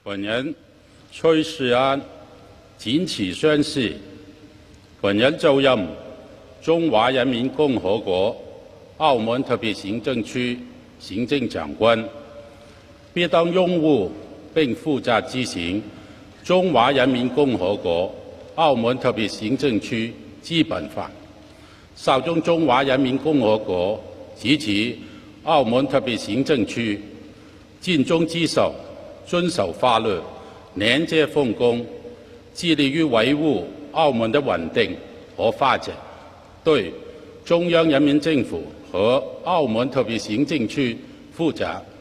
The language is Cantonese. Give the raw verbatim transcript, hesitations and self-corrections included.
本人崔世安谨此宣誓，本人就任中华人民共和国澳门特别行政区行政长官，必当拥护并负责执行中华人民共和国澳门特别行政区基本法，效忠中华人民共和国及其澳门特别行政区，尽忠职守，遵守法律，廉洁奉公，致力于维护澳门的稳定和发展，对中央人民政府和澳门特别行政区负责。